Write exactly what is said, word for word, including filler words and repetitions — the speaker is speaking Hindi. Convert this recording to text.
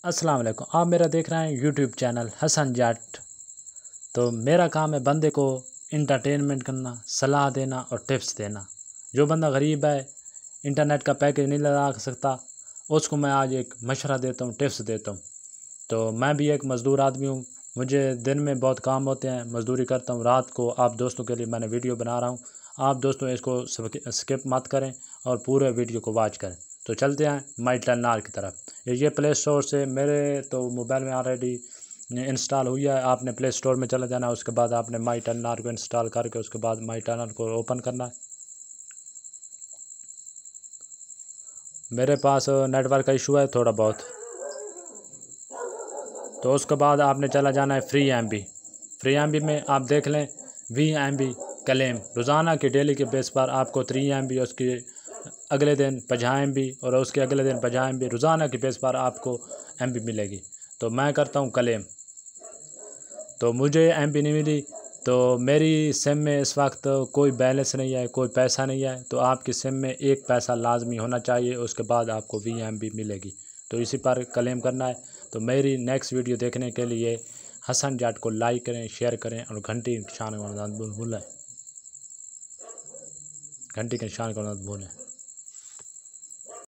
अस्सलाम वालेकुम। आप मेरा देख रहे हैं यूट्यूब चैनल हसन जाट। तो मेरा काम है बंदे को इंटरटेनमेंट करना, सलाह देना और टिप्स देना। जो बंदा गरीब है, इंटरनेट का पैकेज नहीं लगा सकता, उसको मैं आज एक मशवरा देता हूँ, टिप्स देता हूँ। तो मैं भी एक मज़दूर आदमी हूँ, मुझे दिन में बहुत काम होते हैं, मज़दूरी करता हूँ। रात को आप दोस्तों के लिए मैंने वीडियो बना रहा हूँ। आप दोस्तों इसको स्किप मत करें और पूरे वीडियो को वॉच करें। तो चलते हैं माई टेलनार की तरफ। ये प्ले स्टोर से मेरे तो मोबाइल में ऑलरेडी इंस्टॉल हुई है। आपने प्ले स्टोर में चला जाना है, उसके बाद आपने माई टेलनार को इंस्टॉल करके उसके बाद माई टेलनार को ओपन करना है। मेरे पास नेटवर्क का इशू है थोड़ा बहुत, तो उसके बाद आपने चला जाना है free M B. Free M B में आप देख लें वी एम बी क्लेम। रोज़ाना की डेली के बेस पर आपको थ्री एम बी, उसकी अगले दिन पचास एम बी और उसके अगले दिन पचास एम बी, रोज़ाना की बेस पर आपको एम बी मिलेगी। तो मैं करता हूँ क्लेम, तो मुझे एम बी नहीं मिली। तो मेरी सिम में इस वक्त कोई बैलेंस नहीं है, कोई पैसा नहीं है। तो आपकी सिम में एक पैसा लाजमी होना चाहिए, उसके बाद आपको वी एम बी मिलेगी। तो इसी पर क्लेम करना है। तो मेरी नेक्स्ट वीडियो देखने के लिए हसन जाट को लाइक करें, शेयर करें और घंटी के निशान को मत भूलें घंटी के निशान को मत भूलें।